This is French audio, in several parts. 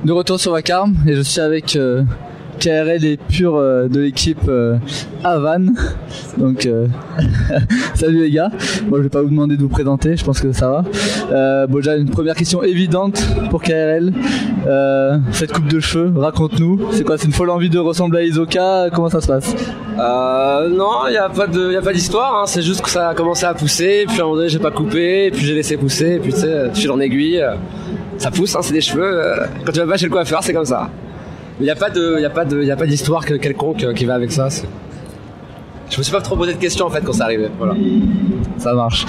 de retour sur Vacarme et je suis avec KRL et Pur de l'équipe Havan. Donc salut les gars. Bon, je vais pas vous demander de vous présenter, je pense que ça va. Bon, déjà une première question évidente pour KRL. Cette coupe de cheveux, raconte-nous. C'est quoi? C'est une folle envie de ressembler à Hisoka? Comment ça se passe? Non, il y a pas d'histoire, hein. C'est juste que ça a commencé à pousser, puis à un moment donné j'ai pas coupé, et puis j'ai laissé pousser, et puis tu sais, fil en aiguille, ça pousse, hein, c'est des cheveux. Quand tu vas pas chez le coiffeur, c'est comme ça. Il y a pas d'histoire quelconque qui va avec ça. Je me suis pas trop posé de questions en fait quand c'est arrivé. Voilà. Ça marche.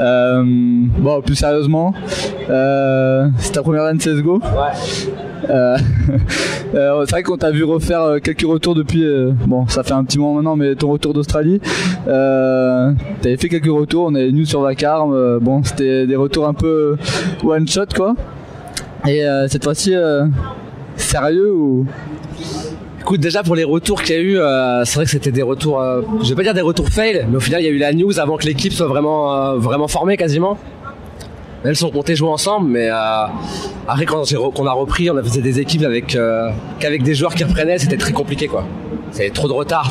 Bon, plus sérieusement, c'est ta première année CSGO. Ouais. C'est vrai qu'on t'a vu refaire quelques retours depuis. Bon, ça fait un petit moment maintenant, mais ton retour d'Australie, t'avais fait quelques retours. On avait news sur Vacarme. Bon, c'était des retours un peu one shot quoi. Et cette fois-ci, sérieux ou? Écoute, déjà pour les retours qu'il y a eu, c'est vrai que c'était des retours, je vais pas dire des retours fail, mais au final il y a eu la news avant que l'équipe soit vraiment formée quasiment. Elles sont comptées jouer ensemble, mais après quand on a repris, on a fait des équipes qu'avec des joueurs qui reprenaient, c'était très compliqué quoi. C'était trop de retard.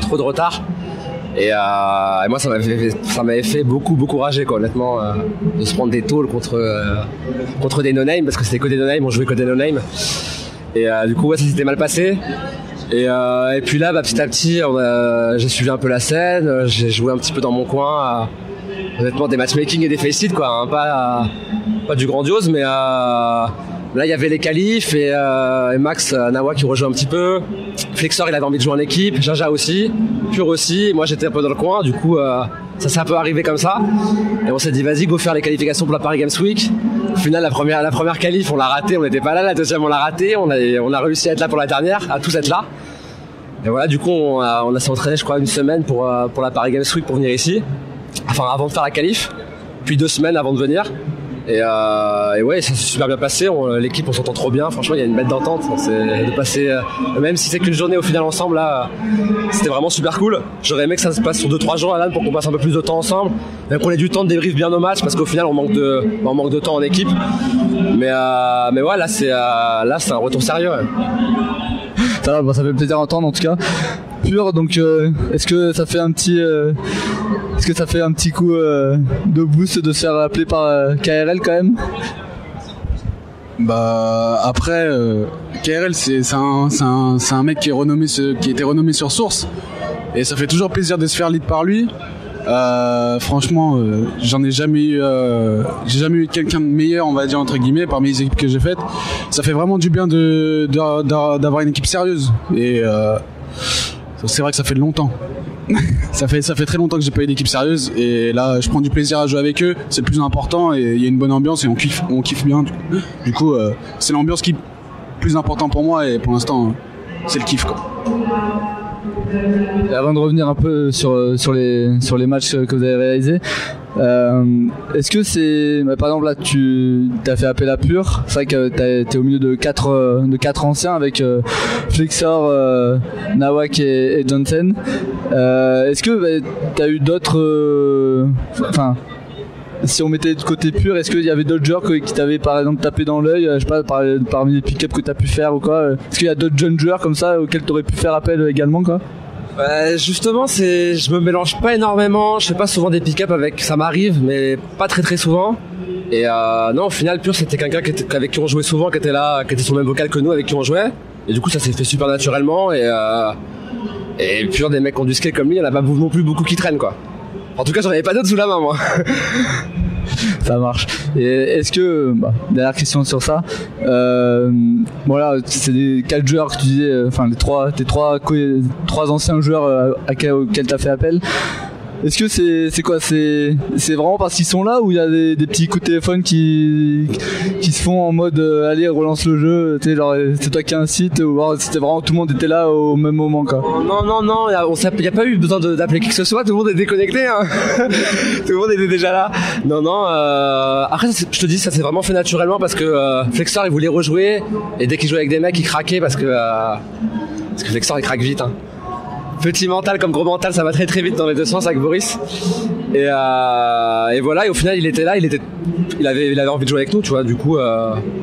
Et moi ça m'avait fait beaucoup rager quoi, honnêtement, de se prendre des tôles contre des no-name, parce que c'était que des no-name, on jouait que des no-name. Et du coup ouais, ça s'était mal passé. Et puis là, petit à petit, j'ai suivi un peu la scène, j'ai joué un petit peu dans mon coin, honnêtement des matchmaking et des face-it quoi, hein, pas du grandiose, mais là il y avait les qualifs et Max Nawa qui rejoue un petit peu, Flexor il avait envie de jouer en équipe, Jaja aussi, Pur aussi, moi j'étais un peu dans le coin, du coup ça s'est un peu arrivé comme ça, et on s'est dit vas-y go faire les qualifications pour la Paris Games Week. Au final la première qualif on l'a raté, on n'était pas là, la deuxième on l'a raté, on a réussi à être là pour la dernière, à tous être là. Et voilà, du coup on s'est entraîné je crois une semaine pour la Paris Games Week pour venir ici, enfin avant de faire la qualif, puis 2 semaines avant de venir. Et ouais, ça s'est super bien passé, l'équipe on s'entend trop bien, franchement il y a une bête d'entente, c'est de passer, même si c'est qu'une journée au final ensemble là, c'était vraiment super cool. J'aurais aimé que ça se passe sur 2-3 jours à LAN pour qu'on passe un peu plus de temps ensemble, même qu'on ait du temps de débrief bien nos matchs, parce qu'au final on manque de temps en équipe. Mais ouais, là c'est un retour sérieux. Ouais. Ça va, bon, ça fait plaisir d'entendre en tout cas. Pur, donc est-ce que ça fait un petit coup de boost de se faire appeler par KRL quand même? Bah après KRL c'est un mec qui était renommé sur Source, et ça fait toujours plaisir de se faire lead par lui. Franchement j'ai jamais eu quelqu'un de meilleur, on va dire entre guillemets, parmi les équipes que j'ai faites. Ça fait vraiment du bien d'avoir une équipe sérieuse, et c'est vrai que ça fait longtemps. ça fait très longtemps que j'ai pas eu d'équipe sérieuse, et là je prends du plaisir à jouer avec eux, c'est le plus important, et il y a une bonne ambiance et on kiffe bien. Du coup c'est l'ambiance qui est plus important pour moi, et pour l'instant c'est le kiff quoi. Et avant de revenir un peu sur les matchs que vous avez réalisés, est-ce que c'est, par exemple là tu t'as fait appel à Pur, c'est vrai que t'es au milieu de quatre anciens avec Flexor, Nawak et Johnson. Est-ce que t'as eu d'autres, si on mettait de côté Pur, est-ce qu'il y avait d'autres joueurs qui t'avaient par exemple tapé dans l'œil, je sais pas, parmi les pick-up que t'as pu faire ou quoi? Est-ce qu'il y a d'autres jeunes joueurs comme ça auxquels t'aurais pu faire appel également quoi? Justement, je me mélange pas énormément, je fais pas souvent des pick-up ça m'arrive, mais pas très souvent. Et non, au final, Pur c'était quelqu'un avec qui on jouait souvent, qui était là, qui était sur le même vocal que nous, avec qui on jouait. Et du coup, ça s'est fait super naturellement. Et Pur, des mecs qui ont du skill comme lui, il y en a pas non plus beaucoup qui traînent quoi. En tout cas, j'en avais pas d'autres sous la main moi. Ça marche. Et est-ce que, dernière question sur ça, voilà, c'est des 4 joueurs que tu disais, tes trois anciens joueurs auxquels t'as fait appel. Est-ce que c'est quoi, c'est vraiment parce qu'ils sont là, ou il y a des petits coups de téléphone qui se font en mode allez relance le jeu, tu sais, genre c'est toi qui incite, ou c'était vraiment tout le monde était là au même moment quoi? Non, il y a pas eu besoin d'appeler qui que ce soit, tout le monde est déconnecté hein. Tout le monde était déjà là. Non, après je te dis, ça s'est vraiment fait naturellement, parce que Flexor il voulait rejouer, et dès qu'il jouait avec des mecs il craquait, parce que Flexor il craque vite hein. Petit mental comme gros mental, ça va très vite dans les deux sens avec Boris. Et voilà, et au final il était là, il avait envie de jouer avec nous, tu vois. Du coup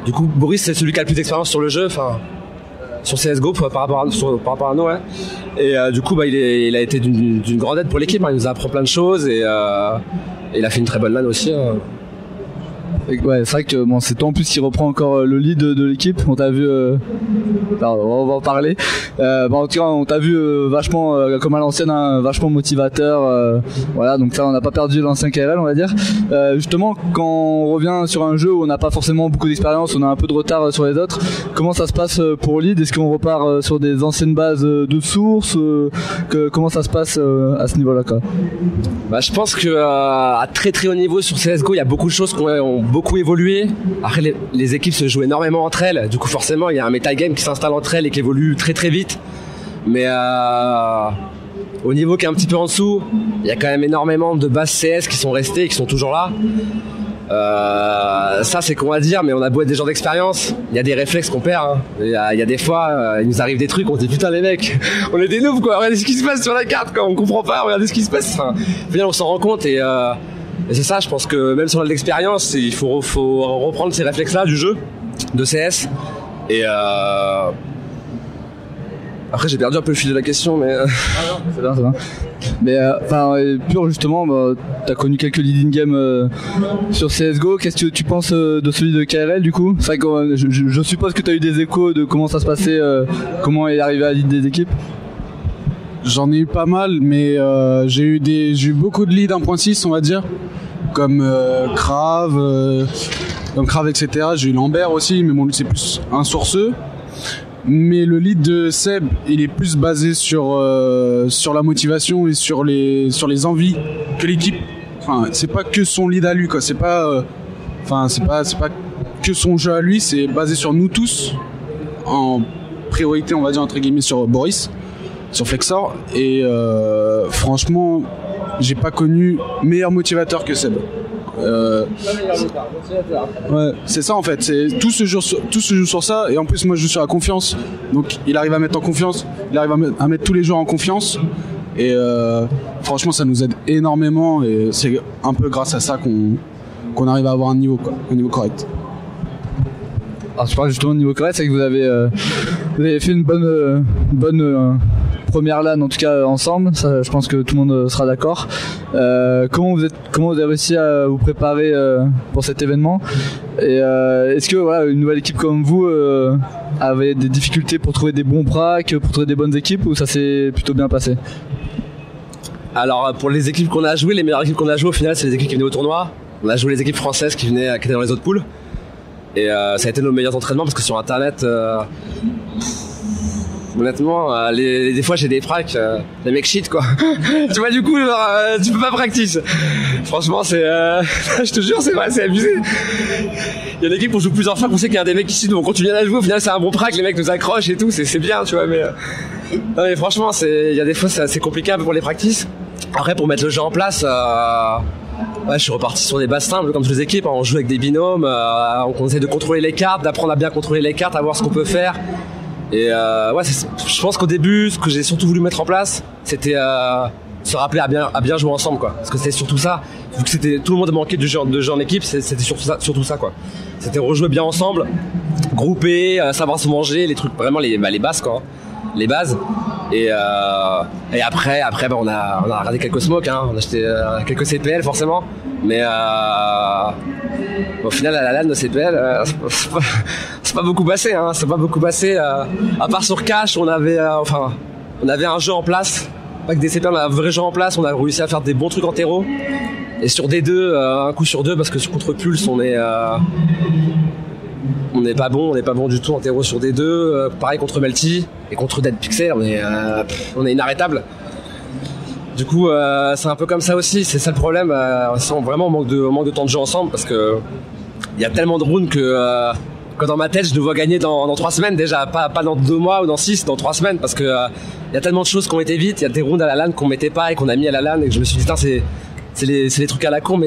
Du coup, Boris, c'est celui qui a le plus d'expérience sur le jeu, enfin, sur CSGO par rapport à nous, ouais. Et du coup, il a été d'une grande aide pour l'équipe, hein. Il nous a appris plein de choses et il a fait une très bonne LAN aussi, hein. Ouais, c'est vrai que bon, c'est toi en plus qui reprend encore le lead de l'équipe. On t'a vu, on va en parler. En tout cas, on t'a vu vachement comme à l'ancienne, hein, vachement motivateur. Voilà, donc ça, on n'a pas perdu l'ancien KRL, on va dire. Justement, quand on revient sur un jeu où on n'a pas forcément beaucoup d'expérience, on a un peu de retard sur les autres. Comment ça se passe pour lead? Est-ce qu'on repart sur des anciennes bases de sources? Comment ça se passe à ce niveau-là, quoi? Je pense que à très très haut niveau sur CSGO, il y a beaucoup de choses qui ont beaucoup évolué. Après, les équipes se jouent énormément entre elles. Du coup, forcément, il y a un metagame qui s'installe entre elles et qui évolue très très vite. Mais au niveau qui est un petit peu en dessous, il y a quand même énormément de bases CS qui sont restées et qui sont toujours là. Ça, c'est qu'on va dire, mais on a beau être des gens d'expérience, il y a des réflexes qu'on perd, hein. Il y a des fois, il nous arrive des trucs, on se dit putain les mecs, on est des noobs quoi, regardez ce qui se passe sur la carte quoi, on comprend pas, regardez ce qui se passe. Enfin, au final, on s'en rend compte et c'est ça, je pense que même si on a de l'expérience, il faut reprendre ces réflexes-là du jeu, de CS. Et après, j'ai perdu un peu le fil de la question, mais c'est bien. Mais pur justement, t'as connu quelques leading games sur CSGO. Qu'est-ce que tu penses de celui de KRL du coup? C'est vrai que je suppose que t'as eu des échos de comment ça se passait, comment il est arrivé à lead des équipes. J'en ai eu pas mal, mais j'ai eu beaucoup de leads 1.6, on va dire, comme Crave, etc. J'ai eu Lambert aussi, mais bon, lui c'est plus un sourceux. Mais le lead de Seb, il est plus basé sur la motivation et sur les envies que l'équipe. Enfin, c'est pas que son lead à lui, quoi. C'est pas que son jeu à lui. C'est basé sur nous tous, en priorité, on va dire entre guillemets, sur Boris, sur Flexor. Et franchement, j'ai pas connu meilleur motivateur que Seb. Ouais, c'est ça en fait, tout se joue sur ça, et en plus moi je joue sur la confiance, donc il arrive à mettre en confiance, il arrive à mettre tous les joueurs en confiance, et franchement ça nous aide énormément, et c'est un peu grâce à ça qu'on arrive à avoir un niveau correct. Alors je parle justement de niveau correct, c'est que vous avez fait une bonne première LAN en tout cas ensemble, ça, je pense que tout le monde sera d'accord. Comment vous avez réussi à vous préparer pour cet événement, et est-ce que voilà, une nouvelle équipe comme vous avait des difficultés pour trouver des bons pracs, pour trouver des bonnes équipes, ou ça s'est plutôt bien passé? Alors pour les équipes qu'on a jouées, les meilleures équipes qu'on a jouées au final, c'est les équipes qui venaient au tournoi. On a joué les équipes françaises qui étaient dans les autres poules, et ça a été nos meilleurs entraînements, parce que sur internet honnêtement, des fois j'ai des pracs, les mecs shit quoi. Tu vois, du coup, tu peux pas practice. Franchement, c'est, je te jure, c'est vrai, c'est abusé. Il y a une équipe où on joue plusieurs fois, qu'on sait qu'il y a des mecs qui shit, donc on continue à la jouer. Au final, c'est un bon prac, les mecs nous accrochent et tout, c'est bien, tu vois. Mais non, mais franchement, il y a des fois c'est compliqué un peu pour les practices. Après, pour mettre le jeu en place, ouais, je suis reparti sur des bases simples comme toutes les équipes. On joue avec des binômes, on essaie de contrôler les cartes, d'apprendre à bien contrôler les cartes, à voir ce qu'on peut faire. Et ouais, je pense qu'au début, ce que j'ai surtout voulu mettre en place, c'était se rappeler à bien jouer ensemble, quoi. Parce que c'était surtout ça. Vu que tout le monde manquait de jeu en équipe, c'était surtout ça, quoi. C'était rejouer bien ensemble, grouper, savoir se manger, les trucs vraiment les bases, quoi. Les bases. Et après, on a regardé quelques smokes, hein. On a acheté quelques CPL forcément. Mais au final, à la LAN de CPL, c'est pas beaucoup passé, hein. C'est pas beaucoup passé. À part sur Cash, on avait un jeu en place. Pas que des CPL, on a un vrai jeu en place. On a réussi à faire des bons trucs en terreau. Et sur D2, un coup sur deux, parce que contre Pulse, on n'est pas bon du tout en terreau sur D2. Pareil contre Melty et contre Dead Pixel, on est inarrêtable. Du coup, c'est un peu comme ça aussi. C'est ça le problème. Vraiment, on manque de temps de jeu ensemble, parce que il y a tellement de rounds que dans ma tête, je le vois gagner dans 3 semaines déjà, pas dans 2 mois ou dans 6, dans 3 semaines, parce que il y a tellement de choses qui ont été vite. Il y a des rounds à la LAN qu'on mettait pas et qu'on a mis à la LAN, et que je me suis dit, c'est les trucs à la con, mais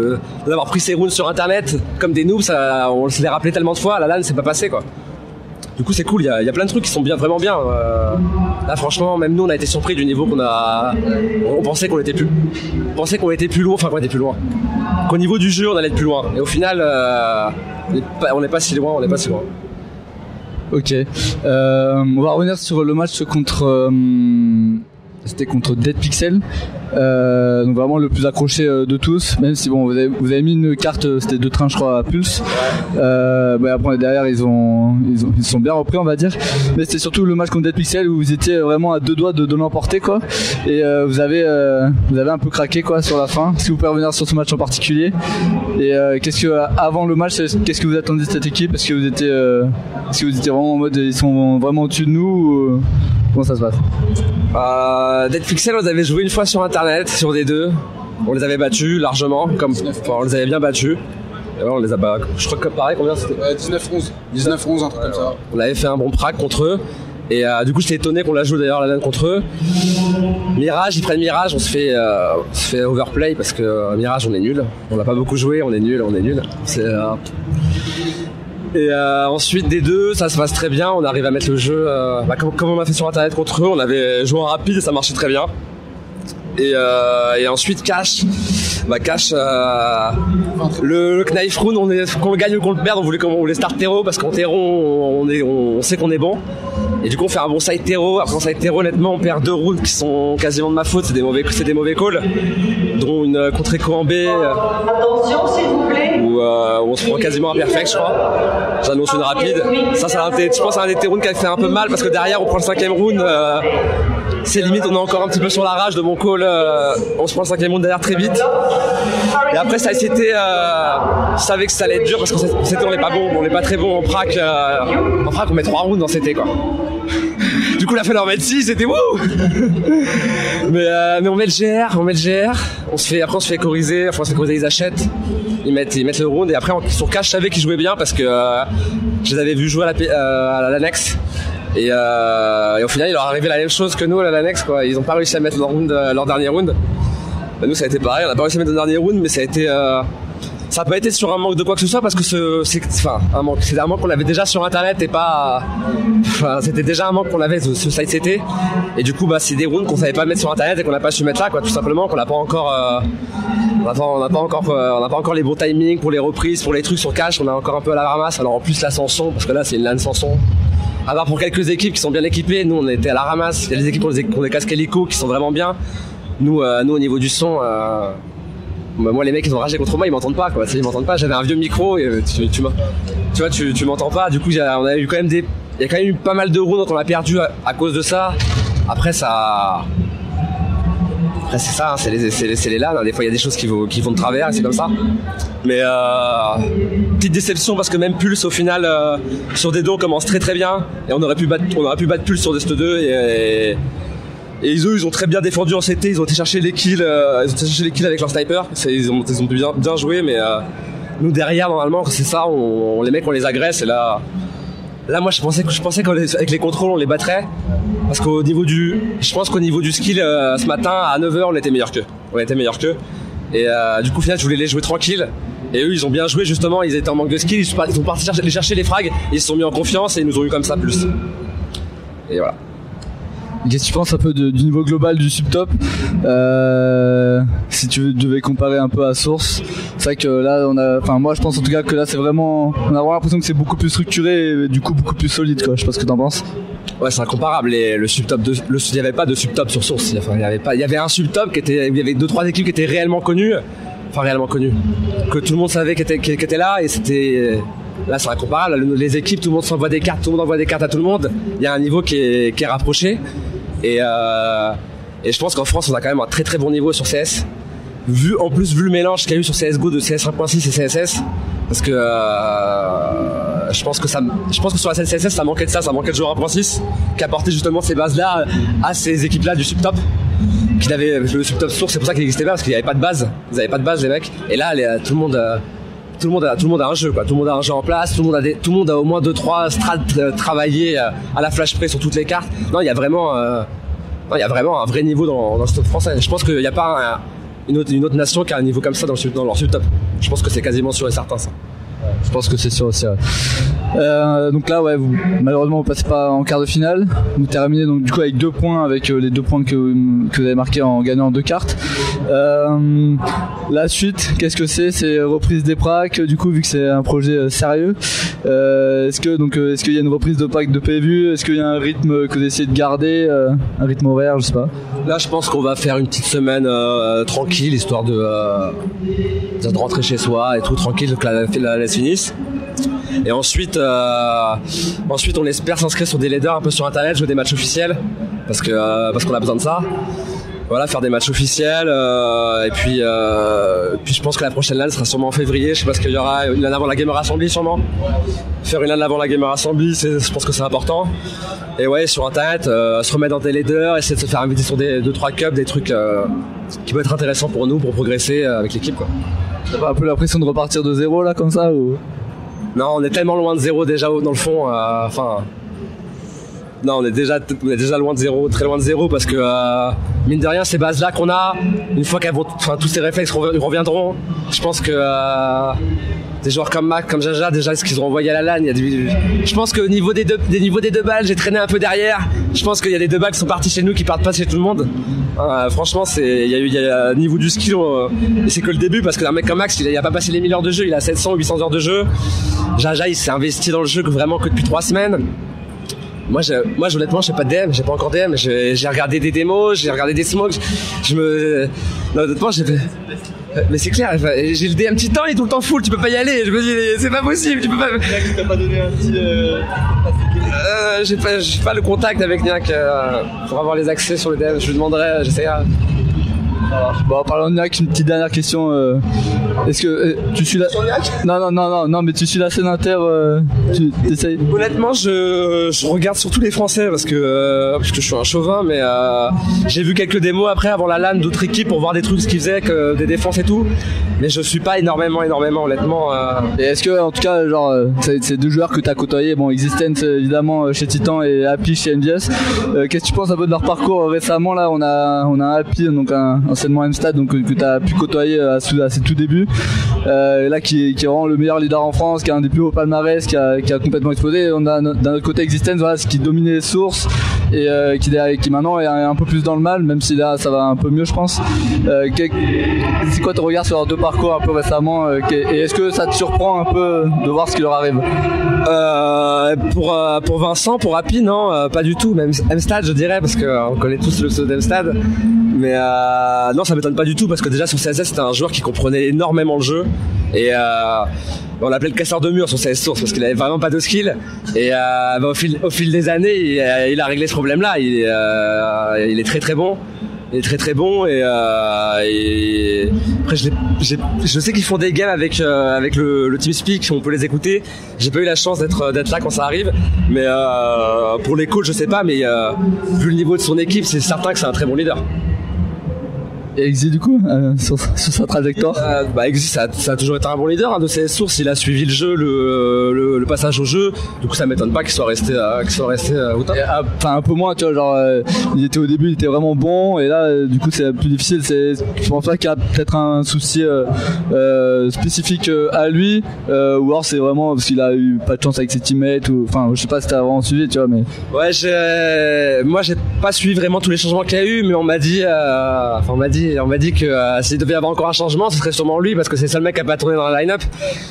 d'avoir pris ces rounds sur internet comme des noobs, on se les rappelait tellement de fois. À la LAN, c'est pas passé, quoi. Du coup c'est cool, il y a plein de trucs qui sont vraiment bien. Là franchement même nous on a été surpris du niveau on pensait qu'on était plus loin, qu'au niveau du jeu on allait être plus loin, et au final on n'est pas si loin. Ok, on va revenir sur le match contre c'était contre Dead Pixel, donc vraiment le plus accroché de tous, même si bon vous avez mis une carte, c'était 2 trains je crois à Pulse. Après derrière ils sont bien repris on va dire, mais c'était surtout le match contre Dead Pixel où vous étiez vraiment à 2 doigts de l'emporter quoi, et vous avez un peu craqué quoi sur la fin. Est-ce que vous pouvez revenir sur ce match en particulier, et qu'est-ce que avant le match, qu'est-ce que vous attendiez de cette équipe? Est-ce que vous étiez vraiment en mode ils sont vraiment au-dessus de nous, ou comment ça se passe? Dead Pixel, on les avait joué une fois sur internet, sur des 2. On les avait battus largement, on les avait bien battus. Et là, on les a battus. Je crois que pareil, combien c'était 19-11. 19-11, un truc comme ça. On avait fait un bon prac contre eux. Et du coup, j'étais étonné qu'on la joue d'ailleurs la LAN contre eux. Mirage, ils prennent Mirage, on se fait overplay parce que Mirage, on est nul. On l'a pas beaucoup joué, on est nul. Et ensuite des 2, ça se passe très bien, on arrive à mettre le jeu comme on a fait sur internet contre eux, on avait joué en rapide et ça marchait très bien. Et ensuite Cash, le Knife Rune, qu'on le gagne ou qu'on le perde, on voulait start Terro parce qu'en Terro on sait qu'on est bon. Et du coup on fait un bon side Terro. Après en side Terro honnêtement on perd 2 rounds qui sont quasiment de ma faute, c'est des mauvais calls, dont une contre Echo en B. Attention s'il vous plaît. Où on se prend quasiment un perfect je crois. J'annonce une rapide. Ça je pense c'est un des rounds qui a fait un peu mal parce que derrière on prend le 5ème round. C'est limite on est encore un petit peu sur la rage de mon call, on se prend le 5ème round derrière très vite. Et après ça c'était je savais que ça allait être dur parce qu'on n'est pas bon, on n'est pas très bon en prac. On met 3 rounds dans CT quoi. Du coup, il a fallu en mettre 6, c'était wouh. mais on met le GR, on se fait corriger, ils achètent, ils mettent le round, et après sur Cash, je savais qu'ils jouaient bien parce que je les avais vus jouer à la LANex. Et au final, il leur arrivait la même chose que nous à la LANex quoi. Ils ont pas réussi à mettre leur dernier round. Nous, ça a été pareil, on a pas réussi à mettre le dernier round, mais ça a été ça n'a pas été sur un manque de quoi que ce soit parce que c'était un manque qu'on avait déjà sur internet et pas c'était déjà un manque qu'on avait ce site CT, et du coup c'est des rounds qu'on savait pas mettre sur internet et qu'on n'a pas su mettre là quoi, tout simplement, qu'on n'a pas encore on n'a pas encore les bons timings pour les reprises, pour les trucs sur Cash, on est encore un peu à la ramasse. Alors en plus la sans son, parce que là c'est une LAN sans son, à part pour quelques équipes qui sont bien équipées, nous on était à la ramasse. Il y a des équipes qui ont des casques hélico qui sont vraiment bien. Nous au niveau du son, moi les mecs ils ont ragé contre moi, ils m'entendent pas quoi, ils m'entendent pas, j'avais un vieux micro et tu m'entends pas. Du coup on a eu quand même il y a quand même eu pas mal de rounds dont on a perdu à cause de ça. Après c'est ça hein, c'est les LAN, hein. Des fois il y a des choses qui vont de travers et c'est comme ça. Mais petite déception parce que même Pulse au final sur des 2 on commence très très bien et on aurait pu battre Pulse sur des 2 et ils ont très bien défendu en CT, ils ont été chercher les kills, avec leur sniper. Ils ont bien joué, mais nous derrière normalement c'est ça, les mecs on les agresse, et là moi je pensais qu'avec les contrôles on les battrait, parce je pense qu'au niveau du skill ce matin à 9h on était meilleur qu'eux. Et du coup au final je voulais les jouer tranquille. Et eux ils ont bien joué justement, ils étaient en manque de skill, ils sont partis chercher les frags, ils se sont mis en confiance et ils nous ont eu comme ça plus. Et voilà. Qu'est-ce que tu penses un peu du niveau global du subtop, si tu devais comparer un peu à Source? C'est vrai que là moi je pense en tout cas que là c'est vraiment, on a vraiment l'impression que c'est beaucoup plus structuré et du coup beaucoup plus solide quoi. Je sais pas ce que t'en penses. Ouais, c'est incomparable. Le subtop il y avait pas de subtop sur Source. Il y avait un subtop il y avait 2-3 équipes qui étaient réellement connues, que tout le monde savait qui était là, et c'était. Là c'est incomparable, les équipes, tout le monde envoie des cartes à tout le monde, il y a un niveau qui est rapproché, et je pense qu'en France on a quand même un très très bon niveau sur CS, vu le mélange qu'il y a eu sur CSGO de CS 1.6 et CSS, parce que je pense que sur la scène CSS ça manquait de joueurs 1.6 qui apportaient justement ces bases là à ces équipes là du subtop, qu'il avait le subtop Source, c'est pour ça qu'il n'existait pas, parce qu'il n'y avait pas de base, ils avaient pas de base les mecs, et là tout le monde a un jeu quoi, tout le monde a un jeu en place, tout le monde a au moins 2-3 strats travaillés à la flash près sur toutes les cartes. Non, il y a vraiment un vrai niveau dans le stop français. Je pense qu'il n'y a pas une autre nation qui a un niveau comme ça dans leur subtop. Je pense que c'est quasiment sûr et certain ça. Je pense que c'est sûr aussi. Ouais. Donc là, ouais, malheureusement, vous passez pas en quart de finale. Vous terminez donc du coup avec 2 points, avec les 2 points que vous avez marqués en gagnant 2 cartes. La suite, qu'est-ce que c'est? C'est reprise des pracs. Du coup, vu que c'est un projet sérieux, est-ce qu'il y a une reprise de pracs de prévu? Est-ce qu'il y a un rythme que vous essayez de garder, un rythme horaire, je sais pas. Là, je pense qu'on va faire une petite semaine tranquille, histoire de rentrer chez soi et tout tranquille, que la laisse finisse. Et ensuite, on espère s'inscrire sur des leaders un peu sur internet, jouer des matchs officiels, parce qu'on a besoin de ça. Voilà, faire des matchs officiels. Et puis je pense que la prochaine LAN sera sûrement en février. Je sais pas ce qu'il y aura, une LAN avant la Gamer Assembly sûrement. Faire une LAN avant la Gamer Assembly, je pense que c'est important. Et ouais, sur internet, se remettre dans des leaders, essayer de se faire inviter sur des 2-3 cups, des trucs qui peuvent être intéressants pour nous, pour progresser avec l'équipe, quoi. T'as pas un peu l'impression de repartir de zéro là comme ça ou... Non, on est tellement loin de zéro déjà dans le fond. Non, on est déjà loin de zéro, très loin de zéro, parce que mine de rien, ces bases-là qu'on a, une fois tous ces réflexes reviendront, je pense que des joueurs comme Mac, comme Jaja, déjà ce qu'ils ont envoyé à la LAN, je pense que au niveau des deux balles, j'ai traîné un peu derrière. Je pense qu'il y a des 2 balles qui sont parties chez nous, qui partent pas chez tout le monde. Franchement, il y a niveau du skill, et c'est que le début, parce qu'un mec comme Max, il a pas passé les 1000 heures de jeu, il a 700 ou 800 heures de jeu. Jaja, il s'est investi dans le jeu vraiment que depuis 3 semaines. Moi, honnêtement, j'ai pas de DM, j'ai pas encore DM. J'ai regardé des démos, j'ai regardé des smokes. Non, honnêtement, mais c'est clair, j'ai le DM Titan, il est tout le temps full, tu peux pas y aller. Je me dis, c'est pas possible, tu peux pas. T'as pas donné un petit. J'ai pas le contact avec Niak pour avoir les accès sur le DM. Je lui demanderai, j'essaierai. Bon, en parlant de Niak, une petite dernière question. Est-ce que tu suis la... Non, mais tu suis la scène inter, tu essayes? Honnêtement, je regarde surtout les Français parce que je suis un chauvin, mais j'ai vu quelques démos après avant la LAN d'autres équipes pour voir des trucs, ce qu'ils faisaient, des défenses et tout. Mais je suis pas énormément, honnêtement. Et est-ce que, en tout cas, genre, ces 2 joueurs que tu as côtoyés, bon, Existence évidemment chez Titan et Happy chez NVS, qu'est-ce que tu penses un peu de leur parcours récemment? Là, on a un Happy, donc anciennement M-Stad, donc que tu as pu côtoyer à ses tout débuts, là qui est vraiment le meilleur leader en France, qui a un des plus hauts palmarès, qui a complètement explosé. On a d'un autre côté Existence, voilà, qui dominait les sources et qui maintenant est un peu plus dans le mal, même si là ça va un peu mieux, je pense. C'est quoi ton regard sur leurs 2 parcours un peu récemment, et est-ce que ça te surprend un peu de voir ce qui leur arrive? Pour Vincent, pour Happy, non, pas du tout. Même M-Stad, je dirais, parce qu'on connaît tous le pseudo d'M-Stad. Mais non, ça m'étonne pas du tout, parce que déjà sur CSS, c'était un joueur qui comprenait énormément le jeu. Et on l'appelait le casseur de mur sur CS Source, parce qu'il avait vraiment pas de skill. Et au fil des années, il a réglé ce problème-là. Il est très très bon. Il est très très bon, et après je sais qu'ils font des games avec le TeamSpeak, on peut les écouter. J'ai pas eu la chance d'être là quand ça arrive, mais pour les calls je sais pas, mais vu le niveau de son équipe, c'est certain que c'est un très bon leader. Et Exi, du coup, sur sa trajectoire? Exi, ça a toujours été un bon leader, de CS Source. Il a suivi le jeu, le passage au jeu. Du coup, ça m'étonne pas qu'il soit resté au top. Enfin, un peu moins, tu vois, genre, au début, il était vraiment bon, et là, du coup, c'est plus difficile. Je pense pas qu'il y a peut-être un souci spécifique à lui, ou alors c'est vraiment parce qu'il a eu pas de chance avec ses teammates, ou, enfin, je sais pas si t'as vraiment suivi, tu vois, mais. Ouais, moi, j'ai pas suivi vraiment tous les changements qu'il y a eu, mais on m'a dit que s'il devait y avoir encore un changement, ce serait sûrement lui, parce que c'est le seul mec qui a pas tourné dans la line-up.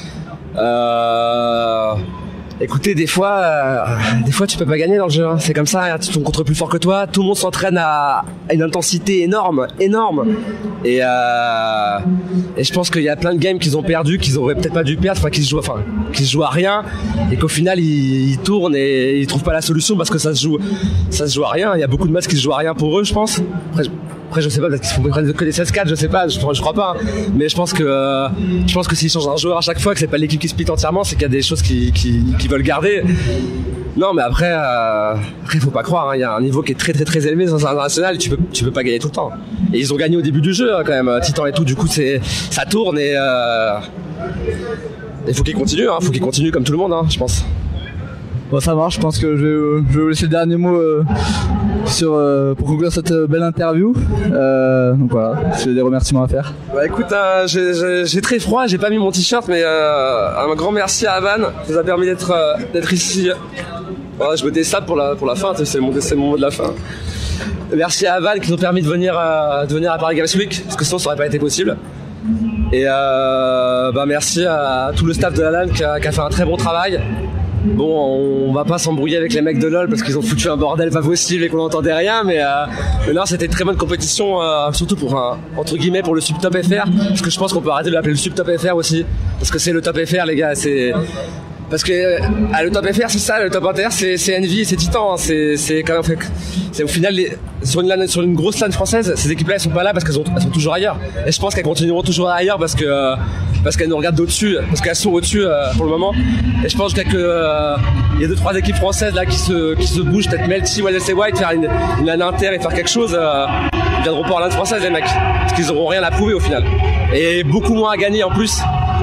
Écoutez, des fois tu peux pas gagner dans le jeu, hein. C'est comme ça, ton contre est plus fort que toi, tout le monde s'entraîne à une intensité énorme. Et je pense qu'il y a plein de games qu'ils ont perdu, qu'ils auraient peut-être pas dû perdre, qui se jouent à rien, et qu'au final ils tournent et ils trouvent pas la solution parce que ça se joue à rien. Il y a beaucoup de matchs qui se jouent à rien pour eux, je pense. Après je sais pas, peut-être qu'ils font que des 16-4, je sais pas, je crois pas, hein. Mais je pense que s'ils changent un joueur à chaque fois, que c'est pas l'équipe qui split entièrement, c'est qu'il y a des choses qui veulent garder. Non, mais après faut pas croire, hein. Il y a un niveau qui est très très très élevé dans un international, et tu peux pas gagner tout le temps. Et ils ont gagné au début du jeu, hein, quand même, Titan et tout, du coup ça tourne, et il faut qu'ils continuent, hein. Faut qu'ils continuent comme tout le monde, hein, je pense. Bon, ça marche, je pense que je vais vous laisser le dernier mot pour conclure cette belle interview. Donc voilà, j'ai des remerciements à faire. Bah écoute, j'ai très froid, j'ai pas mis mon t-shirt, mais un grand merci à Havan, ça nous a permis d'être ici. Voilà, je me dessape pour la fin, c'est mon mot de la fin. Merci à Havan qui nous a permis de venir à Paris Games Week, parce que sinon ça aurait pas été possible. Et merci à tout le staff de la LAN qui a fait un très bon travail. Bon, on va pas s'embrouiller avec les mecs de LoL parce qu'ils ont foutu un bordel pas possible et qu'on n'entendait rien, mais non, c'était une très bonne compétition, surtout entre guillemets pour le sub top FR, parce que je pense qu'on peut arrêter de l'appeler le sub top FR aussi, parce que c'est le top FR les gars, parce que le top FR c'est ça, le top inter c'est Envy et c'est Titan, c'est quand même c'est au final sur une grosse LAN française, ces équipes là elles sont pas là parce qu'elles sont toujours ailleurs, et je pense qu'elles continueront toujours ailleurs parce qu'elles nous regardent d'au-dessus, parce qu'elles sont au-dessus pour le moment, et je pense qu'il y a 2-3 équipes françaises là qui se bougent, peut-être Melty ou LLC White, faire une LAN inter et faire quelque chose, ils viendront pas en LAN française les mecs, parce qu'ils auront rien à prouver au final, et beaucoup moins à gagner en plus.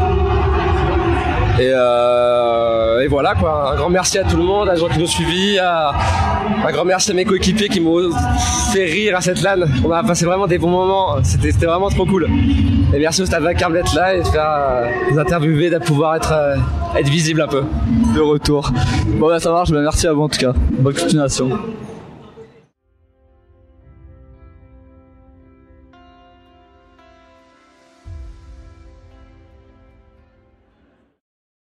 Et voilà quoi, un grand merci à tout le monde, à les gens qui nous ont suivis, un grand merci à mes coéquipiers qui m'ont fait rire à cette LAN. On a passé vraiment des bons moments, c'était vraiment trop cool. Et merci au stade Vacarme d'être là et de faire nous interviewer, de pouvoir être visible un peu. De retour. Bon bah ça marche, merci à vous en tout cas. Bonne continuation.